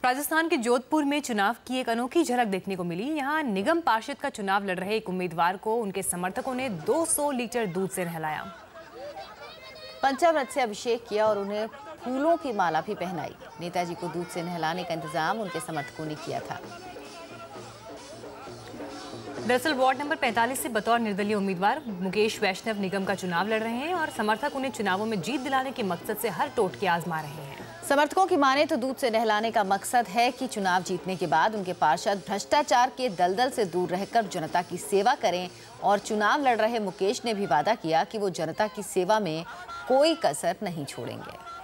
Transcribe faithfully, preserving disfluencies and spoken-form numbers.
राजस्थान के जोधपुर में चुनाव की एक अनोखी झलक देखने को मिली। यहाँ निगम पार्षद का चुनाव लड़ रहे एक उम्मीदवार को उनके समर्थकों ने दो सौ लीटर दूध से नहलाया। पंचामृत से अभिषेक किया और उन्हें फूलों की माला भी पहनाई। नेताजी को दूध से नहलाने का इंतजाम उनके समर्थकों ने किया था। दरअसल वार्ड नंबर पैंतालीस से बतौर निर्दलीय उम्मीदवार मुकेश वैष्णव निगम का चुनाव लड़ रहे हैं और समर्थक उन्हें चुनावों में जीत दिलाने के मकसद से हर टोटके आजमा रहे हैं। समर्थकों की माने तो दूध से नहलाने का मकसद है कि चुनाव जीतने के बाद उनके पार्षद भ्रष्टाचार के दलदल से दूर रहकर जनता की सेवा करें। और चुनाव लड़ रहे मुकेश ने भी वादा किया कि वो जनता की सेवा में कोई कसर नहीं छोड़ेंगे।